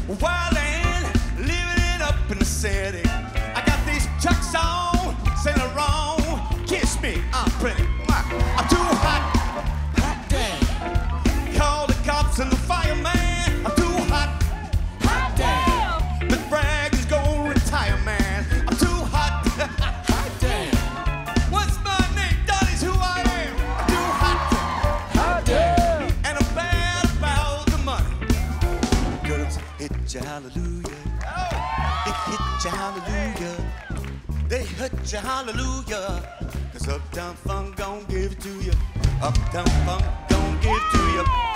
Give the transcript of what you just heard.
wildin', living it up in the city. I got these chucks on, sailing around. Kiss me, I'm pretty. I'm too hot, hot damn. Call the cops and the fireman. I'm too hot, hot damn. The brag is gonna retire, man. I'm too hot, hot damn. What's my name? Donny's who I am. I'm too hot, hot damn. And I'm bad about the money. Girls hit you hallelujah. They hit you hallelujah. They hit you hallelujah. Cause Uptown Funk gon' give it to you. Uptown Funk gon' give it to you.